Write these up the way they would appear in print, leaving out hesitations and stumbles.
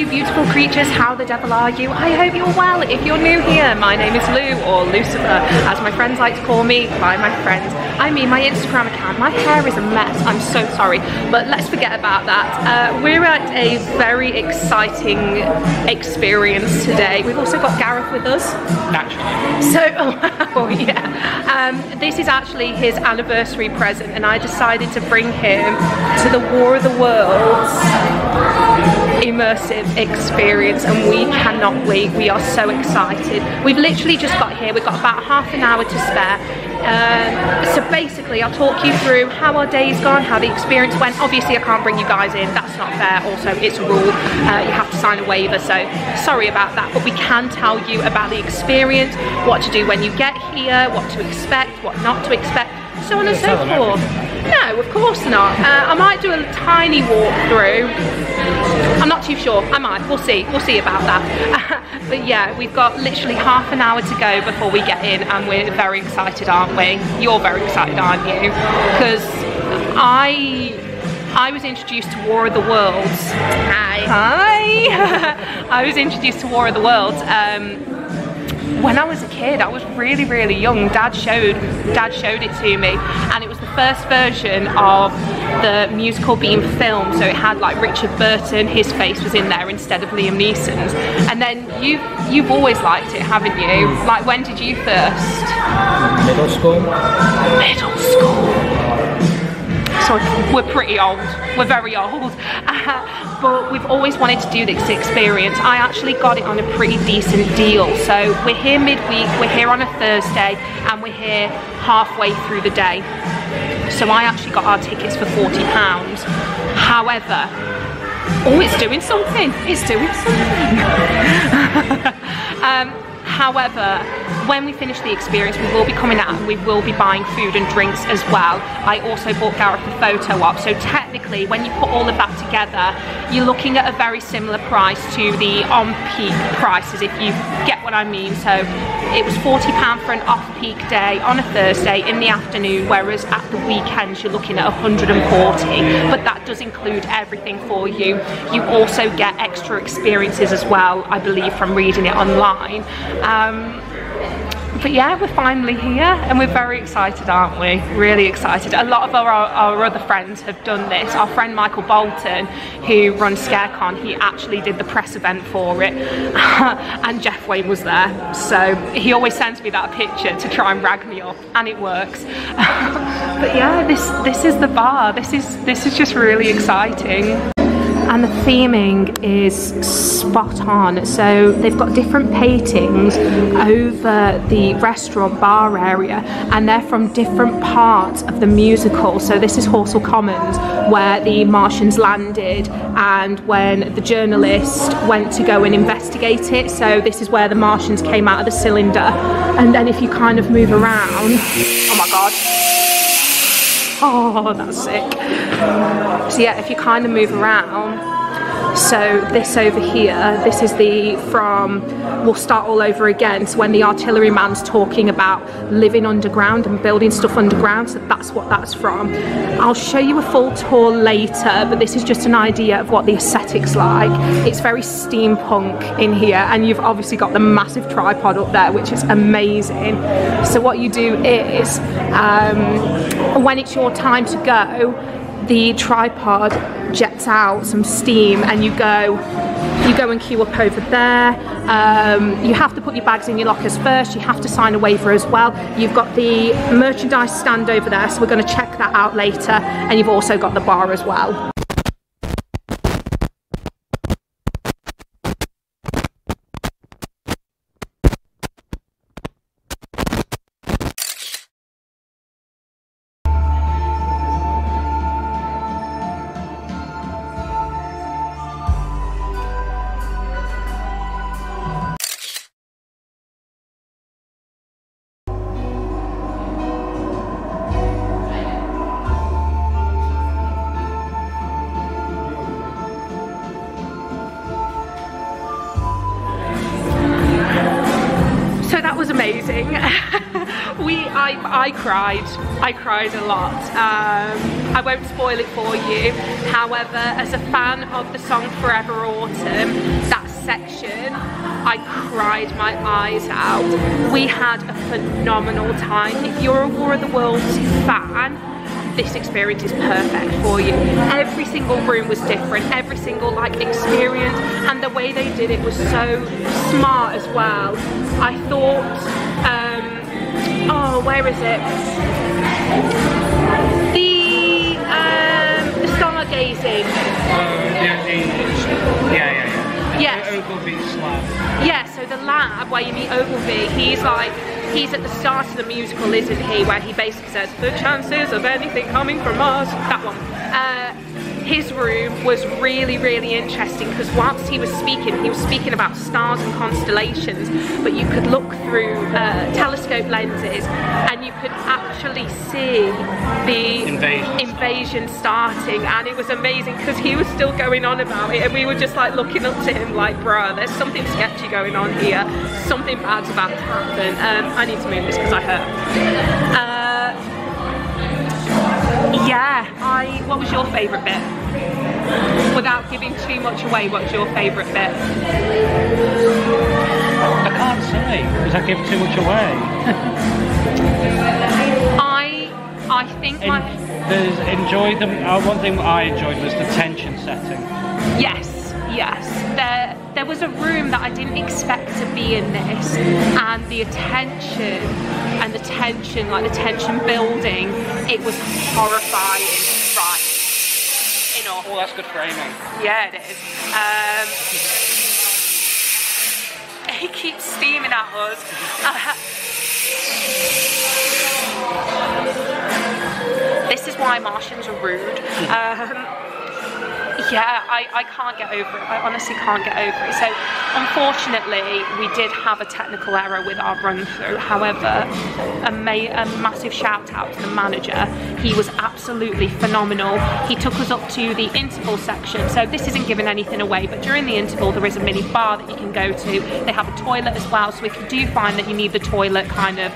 you beautiful creatures, how the devil are you? I hope you're well. If you're new here, my name is Lou, or Lucifer, as my friends like to call me. By my friends, I mean my Instagram account. My hair is a mess, I'm so sorry, but let's forget about that. We're at a very exciting experience today. We've also got Gareth with us. Naturally. So, oh yeah. This is actually his anniversary present, and I decided to bring him to the War of the Worlds immersive experience, and we cannot wait. We are so excited. We've literally just got here. We've got about half an hour to spare. So basically I'll talk you through how our day's gone, how the experience went. Obviously I can't bring you guys in, that's not fair. Also it's a rule, you have to sign a waiver, so sorry about that, but we can tell you about the experience, what to do when you get here, what to expect, what not to expect, so on and so forth. No, of course not. I might do a tiny walkthrough. I'm not too sure. I might. We'll see about that. But yeah, we've got literally half an hour to go before we get in, and we're very excited, aren't we? You're very excited, aren't you? Because I was introduced to War of the Worlds. Hi. I was introduced to War of the Worlds when I was a kid. I was really, really young. Dad showed it to me, and it was the first version of the musical being filmed, so it had like Richard Burton, his face was in there instead of Liam Neeson's. And then you've always liked it, haven't you? Like, when did you first? Middle school. Middle school. So we're pretty old, we're very old, but we've always wanted to do this experience. I actually got it on a pretty decent deal. So we're here midweek, we're here on a Thursday, and we're here halfway through the day. So I actually got our tickets for £40. However, oh, it's doing something, it's doing something. However, when we finish the experience, we will be coming out and we will be buying food and drinks as well. I also bought Gareth a photo op, so technically when you put all of that together, you're looking at a very similar price to the on-peak prices, if you get what I mean. So it was £40 for an off-peak day on a Thursday in the afternoon, whereas at the weekends you're looking at 140, but that does include everything for you. You also get extra experiences as well, I believe, from reading it online. But yeah, we're finally here and we're very excited, aren't we? Really excited. A lot of our other friends have done this. Our friend Michael Bolton, who runs ScareCon, he actually did the press event for it. And Jeff Wayne was there. So he always sends me that picture to try and rag me up, and it works. But yeah, this is the bar. This is just really exciting. And the theming is spot on. So they've got different paintings over the restaurant bar area, and they're from different parts of the musical. So this is Horsell Commons, where the Martians landed, and when the journalist went to go and investigate it. So this is where the Martians came out of the cylinder. And then if you kind of move around, oh my god. Oh, that's sick. So yeah, if you kind of move around, so this over here, this is we'll start all over again. So when the artilleryman's talking about living underground and building stuff underground, so that's what that's from. I'll show you a full tour later, but this is just an idea of what the aesthetic's like. It's very steampunk in here, and you've obviously got the massive tripod up there, which is amazing. So what you do is, when it's your time to go, the tripod jets out some steam, and you go and queue up over there. You have to put your bags in your lockers first. You have to sign a waiver as well. You've got the merchandise stand over there, so we're going to check that out later, and you've also got the bar as well. I cried a lot. I won't spoil it for you. However, as a fan of the song Forever Autumn, that section, I cried my eyes out. We had a phenomenal time. If you're a War of the Worlds fan, this experience is perfect for you. Every single room was different, every single like experience, and the way they did it was so smart as well. I thought, oh, where is it? The stargazing. Yes. Ogilvy's lab. Yeah, so the lab where you meet Ogilvy, he's at the start of the musical, isn't he? Where he basically says, the chances of anything coming from Mars, that one. His room was really, really interesting because whilst he was speaking about stars and constellations, but you could look through telescope lenses and you could actually see the invasion starting, and it was amazing because he was still going on about it and we were just like looking up to him like, bruh, there's something sketchy going on here, something bad's about to happen. I need to move this because I hurt. Yeah, what was your favourite bit? Without giving too much away, what's your favourite bit? I can't say, because I give too much away. I think one thing I enjoyed was the tension setting. Yes. There was a room that I didn't expect to be in this, and the attention and the tension, like the tension building, it was horrifying. Right. Enough. Oh, that's good framing. Yeah, it is. He keeps steaming at us. This is why Martians are rude. Yeah, I can't get over it. I honestly can't get over it. So, unfortunately, we did have a technical error with our run-through. However, a massive shout-out to the manager. He was absolutely phenomenal. He took us up to the interval section. So, this isn't giving anything away, but during the interval, there is a mini bar that you can go to. They have a toilet as well, so if you do find that you need the toilet kind of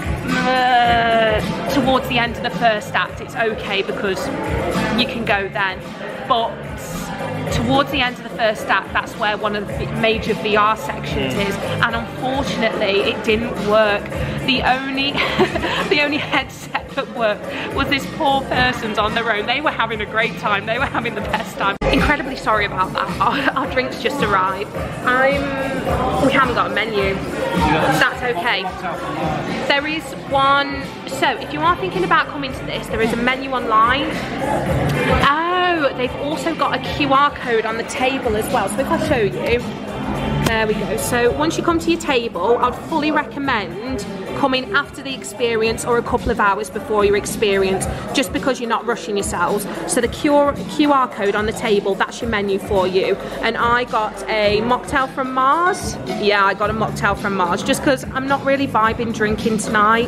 towards the end of the first act, it's okay because you can go then. But towards the end of the first act, that's where one of the major VR sections is, and unfortunately it didn't work. The only headset that worked was this poor person's on their own. They were having a great time, they were having the best time. Incredibly sorry about that. Our drinks just arrived. We haven't got a menu. That's okay. There is one, so if you are thinking about coming to this, there is a menu online. Oh, they've also got a QR code on the table as well. So if I show you, there we go. So once you come to your table, I'd fully recommend coming after the experience or a couple of hours before your experience, just because you're not rushing yourselves. So the QR code on the table, that's your menu for you. And I got a mocktail from Mars. Yeah, I got a mocktail from Mars, just because I'm not really vibing drinking tonight.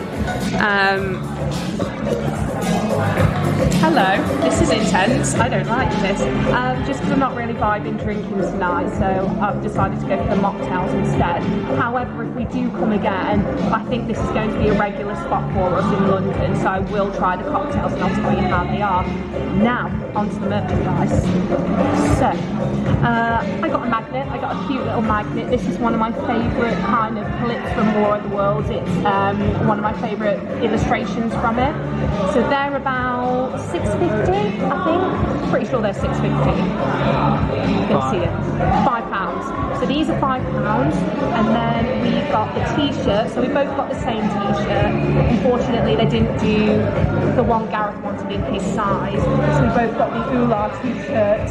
Hello, this is intense. I don't like this. Just because I'm not really vibing drinking tonight, so I've decided to go for the mocktails instead. However, if we do come again, I think this is going to be a regular spot for us in London, so I will try the cocktails and I'll tell you how they are. Now, onto the merchandise. So, I got a magnet. I got a cute little magnet. This is one of my favourite kind of clips from War of the Worlds. It's one of my favourite illustrations from it. So they're about £6.50, I think. Pretty sure they're £6.50. You can see it. £5. So these are £5, and then we got the t-shirt. So we both got the same t-shirt. Unfortunately, they didn't do the one Gareth wanted in his size. So we both got the Oolah t-shirts.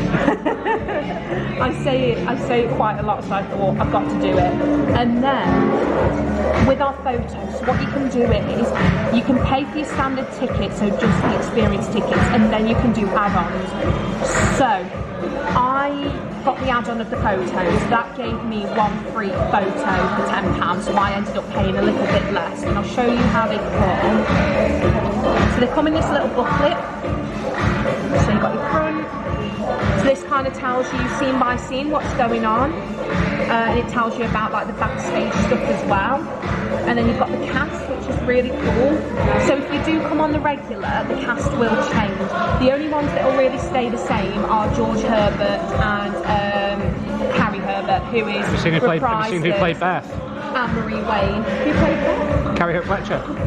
I say it quite a lot, so I thought I've got to do it. And then with our photos, what you can do is you can pay for your standard ticket, so just the experience tickets, and then you can do add-ons. So I got the add-on of the photos. That gave me one free photo for £10, so I ended up paying a little bit less, and I'll show you how they come. So they come in this little booklet. So you've got your front. So this kind of tells you scene by scene what's going on, and it tells you about like the backstage stuff as well. And then you've got the cast, which is really cool. So if you do come on the regular, the cast will change. The only ones that will really stay the same are George Herbert and Carrie Herbert, who is Have you seen who played Beth? Anne-Marie Wayne. Who played Beth? Carrie Hope Fletcher. Oh,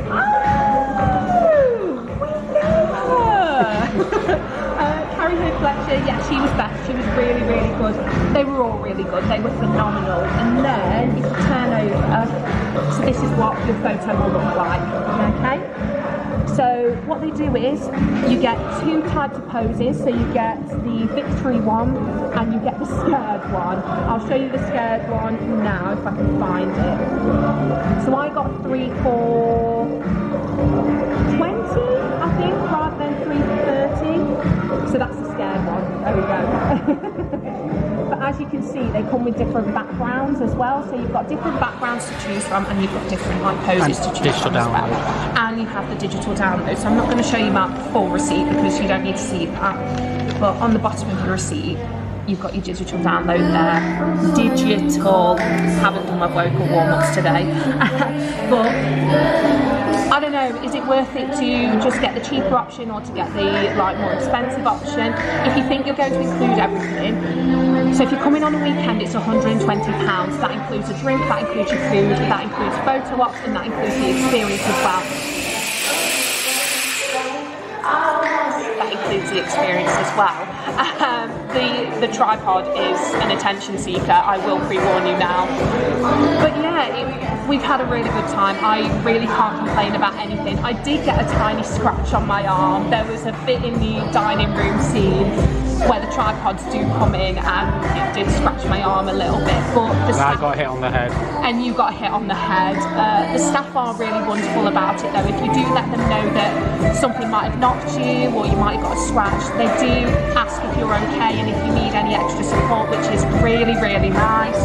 we know her. Carrie Hope Fletcher, yeah, she was Beth. She was really, really good. They were all really good. They were phenomenal. And then if you turn over, so this is what your photo will look like. Okay. So what they do is you get two types of poses. So you get the victory one and you get the scared one. I'll show you the scared one now if I can find it. So I got 3 for 20, I think, rather than 3 for 30. So that's the scared one. There we go. But as you can see, they come with different backgrounds as well. So you've got different backgrounds to choose from, and you've got different poses to choose from as well. And you have the digital download. So I'm not going to show you my full receipt because you don't need to see that. But on the bottom of your receipt, you've got your digital download there. Digital. Haven't done my vocal warm-ups today. But I don't know, is it worth it to just get the cheaper option or to get the more expensive option? If you think you're going to include everything, so if you're coming on a weekend, it's £120. That includes a drink, that includes your food, that includes photo ops, and that includes the experience as well. That includes the experience as well. The tripod is an attention seeker, I will pre-warn you now. But yeah, we've had a really good time. I really can't complain about anything. I did get a tiny scratch on my arm. There was a bit in the dining room scene where the tripods do come in and it did scratch my arm a little bit. But the staff, I got hit on the head. And you got hit on the head. The staff are really wonderful about it though. If you do let them know that something might have knocked you or you might have got a scratch, they do ask if you're okay and if you need any extra support, which is really, really nice.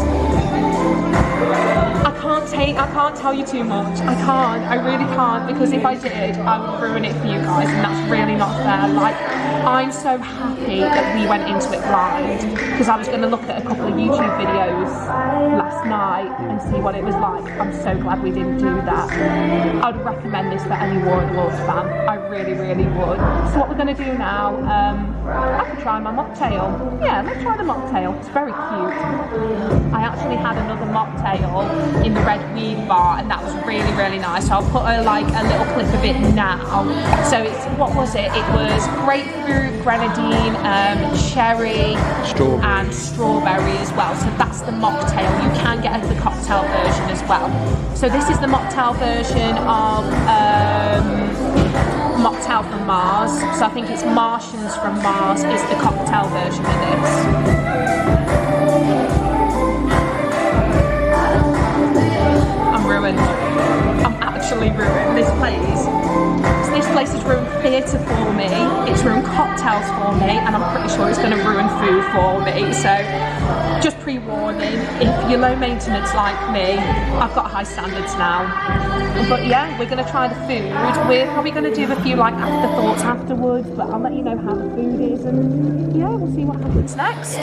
I can't tell you too much. I really can't, because if I did, I would ruin it for you guys, and that's really not fair. Like, I'm so happy that we went into it blind, because I was going to look at a couple of YouTube videos last night and see what it was like. I'm so glad we didn't do that. I would recommend this for any Warren Wolves fan. I really, really would. So what we're going to do now, I could try my mocktail. Yeah, let's try the mocktail. It's very cute. I actually had another mocktail in the Red Weed bar, and that was really, really nice. So I'll put a little clip of it now. So it's, what was it? It was grapefruit, grenadine, cherry, and strawberry as well. So that's the mocktail. You can get the cocktail version as well. So this is the mocktail version of Mocktail from Mars. So I think it's Martians from Mars is the cocktail version of this. I'm ruined. I'm actually ruined. This place has ruined theatre for me, it's ruined cocktails for me, and I'm pretty sure it's going to ruin food for me. So just pre-warning, if you're low maintenance like me, I've got high standards now. But yeah, we're going to try the food. We're probably going to do a few afterthoughts afterwards, but I'll let you know how the food is, and yeah, we'll see what happens next.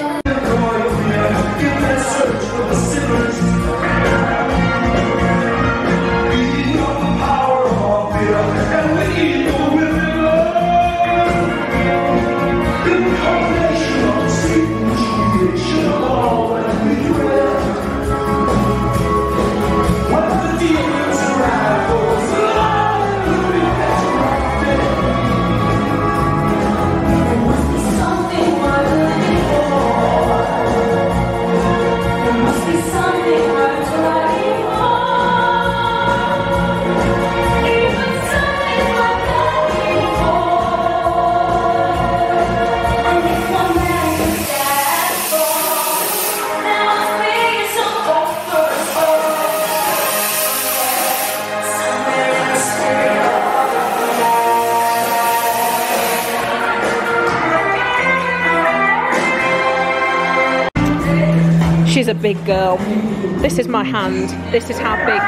She's a big girl. This is my hand. This is how big.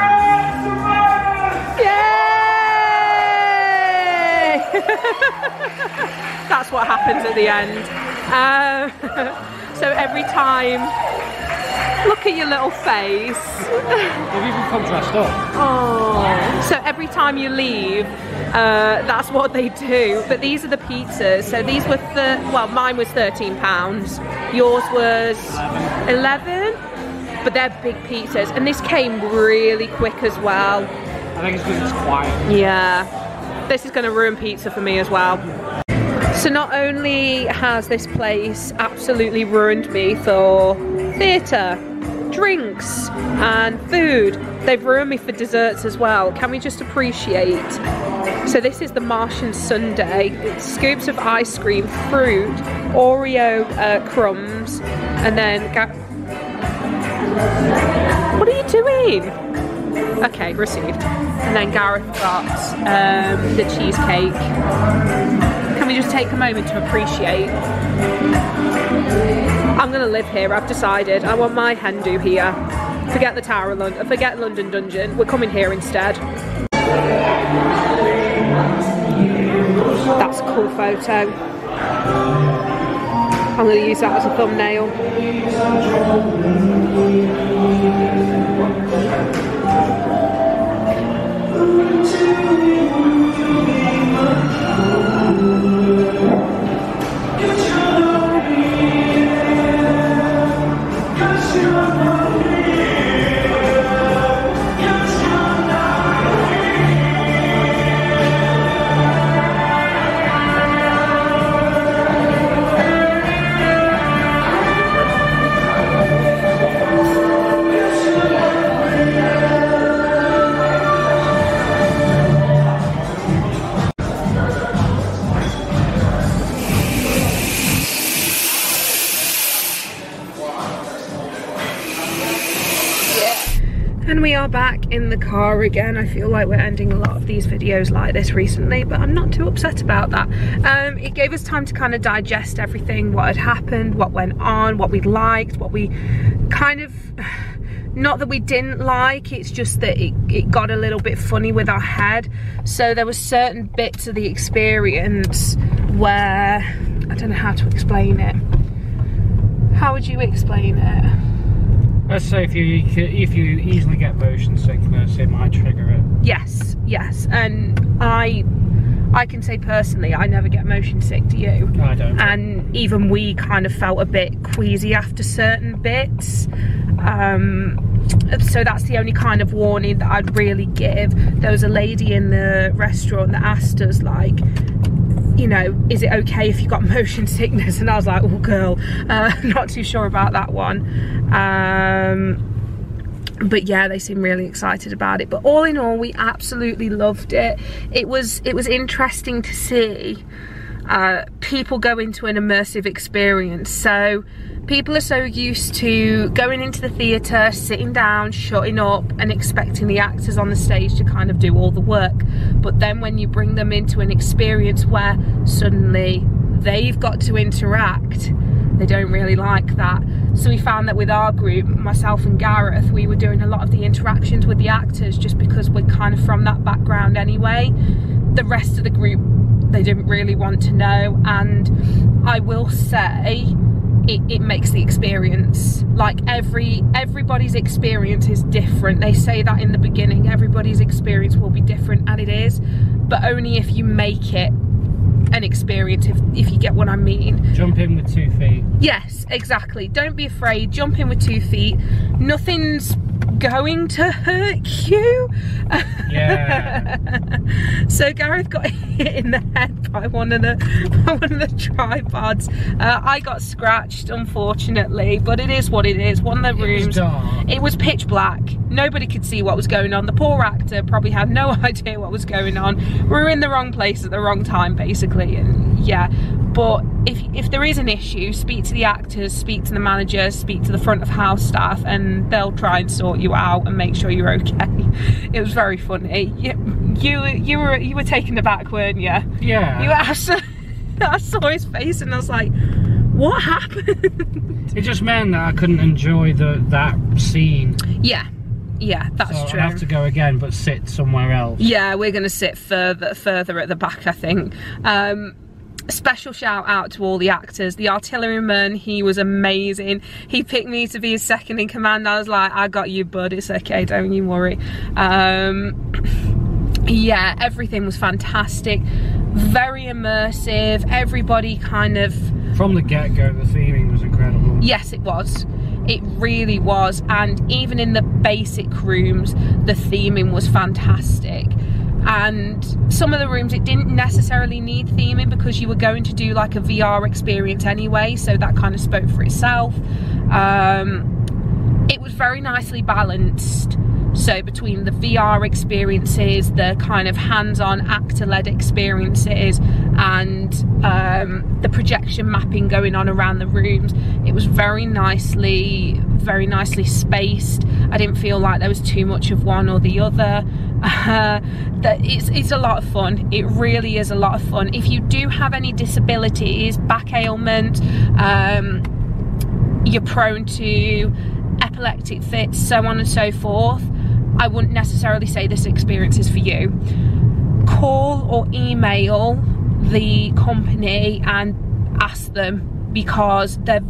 Yay! That's what happens at the end. So every time Look at your little face. Have you even come dressed up? Oh. So every time you leave, that's what they do. But these are the pizzas. So these were, well, mine was £13. Yours was 11. But they're big pizzas. And this came really quick as well. I think it's because it's quiet. Yeah. This is going to ruin pizza for me as well. So not only has this place absolutely ruined me for theatre, drinks and food, they've ruined me for desserts as well. Can we just appreciate? So this is the Martian Sundae. It's scoops of ice cream, fruit, Oreo crumbs, and then... What are you doing? Okay, received. And then Gareth got the cheesecake. Can we just take a moment to appreciate? I'm gonna live here, I've decided. I want my hen do here. Forget the Tower of London, forget London Dungeon. We're coming here instead. That's a cool photo. I'm gonna use that as a thumbnail. And we are back in the car again. I feel like we're ending a lot of these videos like this recently, but I'm not too upset about that. It gave us time to kind of digest everything, what had happened, what went on, what we liked, what we kind of, not that we didn't like, it's just that it got a little bit funny with our head. So there were certain bits of the experience where, I don't know how to explain it. How would you explain it? Let's say if you easily get motion sickness, it might trigger it. Yes, yes, and I can say personally, I never get motion sick. Do you? I don't. And even we kind of felt a bit queasy after certain bits. So that's the only kind of warning that I'd really give. There was a lady in the restaurant that asked us, like, you know, is it okay if you got motion sickness? And I was like, oh girl, not too sure about that one. But yeah, they seem really excited about it. But all in all, we absolutely loved it. It was interesting to see people go into an immersive experience. So people are so used to going into the theatre, sitting down, shutting up and expecting the actors on the stage to kind of do all the work. But then when you bring them into an experience where suddenly they've got to interact, they don't really like that. So we found that with our group, myself and Gareth, we were doing a lot of the interactions with the actors just because we're kind of from that background anyway. The rest of the group, they didn't really want to know, and I will say it makes the experience, like everybody's experience is different. They say that in the beginning, everybody's experience will be different, and it is, but only if you make it an experience, if you get what I mean. Jump in with 2 feet. Yes, exactly. Don't be afraid, jump in with 2 feet. Nothing's going to hurt you. Yeah. So Gareth got hit in the head by one of the tripods. I got scratched, unfortunately, but it is what it is. One of the rooms, it was pitch black. Nobody could see what was going on. The poor actor probably had no idea what was going on. We were in the wrong place at the wrong time, basically, and yeah. But if there is an issue, speak to the actors, speak to the managers, speak to the front of house staff, and they'll try and sort you out and make sure you're okay. It was very funny. You were taken aback, weren't you? Yeah. You absolutely. I saw his face and I was like, what happened? It just meant that I couldn't enjoy that scene. Yeah. Yeah, that's so true. I have to go again, but sit somewhere else. Yeah, we're gonna sit further at the back, I think. Special shout out to all the actors. The artilleryman, he was amazing. He picked me to be his second in command. I was like, I got you, bud, it's okay, don't you worry. Yeah, everything was fantastic, very immersive. Everybody kind of, from the get-go, the theming was incredible. Yes, it was. It really was. And even in the basic rooms, the theming was fantastic. And some of the rooms, it didn't necessarily need theming because you were going to do like a VR experience anyway, so that kind of spoke for itself. It was very nicely balanced. So between the VR experiences, the kind of hands-on actor-led experiences, and the projection mapping going on around the rooms, it was very nicely spaced. I didn't feel like there was too much of one or the other. It's a lot of fun. It really is a lot of fun. If you do have any disabilities, back ailment, you're prone to epileptic fits, so on and so forth, I wouldn't necessarily say this experience is for you. Call or email the company and ask them, because they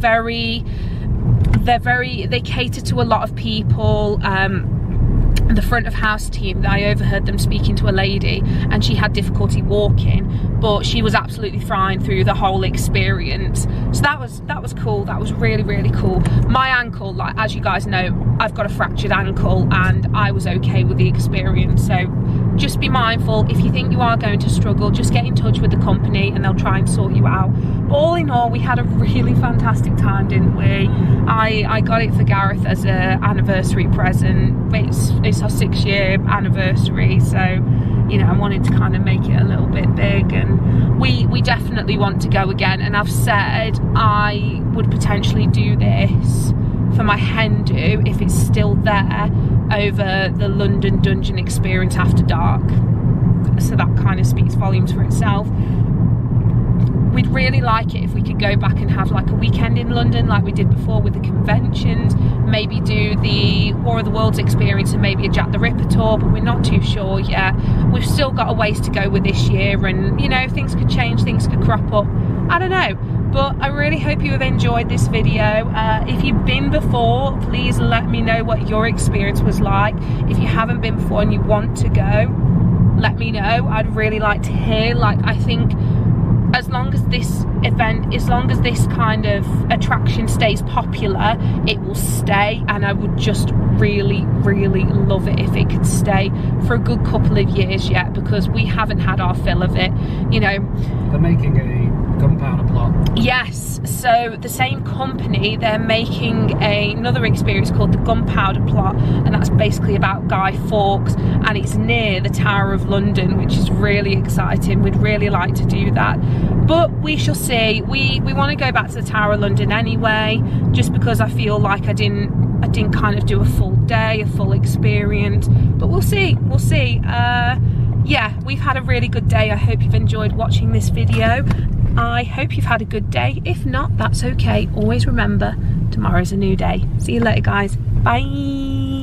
cater to a lot of people. The front of house team, I overheard them speaking to a lady and she had difficulty walking, but she was absolutely fine through the whole experience. So that was cool. That was really, really cool. My ankle, like, as you guys know, I've got a fractured ankle, and I was okay with the experience. So just be mindful. If you think you are going to struggle, just get in touch with the company and they'll try and sort you out. All in all, we had a really fantastic time, didn't we? I got it for Gareth as an anniversary present. It's our 6-year anniversary, so you know, I wanted to kind of make it a little bit big, and we definitely want to go again. And I've said I would potentially do this for my hen do, if it's still there, over the London Dungeon experience after dark. So that kind of speaks volumes for itself. We'd really like it if we could go back and have like a weekend in London like we did before with the conventions, maybe do the War of the Worlds experience and maybe a Jack the Ripper tour, but we're not too sure yet. We've still got a ways to go with this year, and you know, things could change, things could crop up, I don't know. But I really hope you have enjoyed this video. If you've been before, please let me know what your experience was like. If you haven't been before and you want to go, let me know. I'd really like to hear. Like, I think as long as this event, as long as this kind of attraction stays popular, it will stay, and I would just really, really love it if it could stay for a good couple of years yet, because we haven't had our fill of it, you know. They're making a gunpowder plot. Yes, so the same company, they're making another experience called the Gunpowder Plot, and that's basically about Guy Fawkes, and it's near the Tower of London, which is really exciting. We'd really like to do that, but we shall see. We want to go back to the Tower of London anyway, just because I feel like I didn't kind of do a full day, a full experience, but we'll see. Yeah, we've had a really good day. I hope you've enjoyed watching this video. I hope you've had a good day. If not, that's okay. Always remember, tomorrow's a new day. See you later, guys. Bye.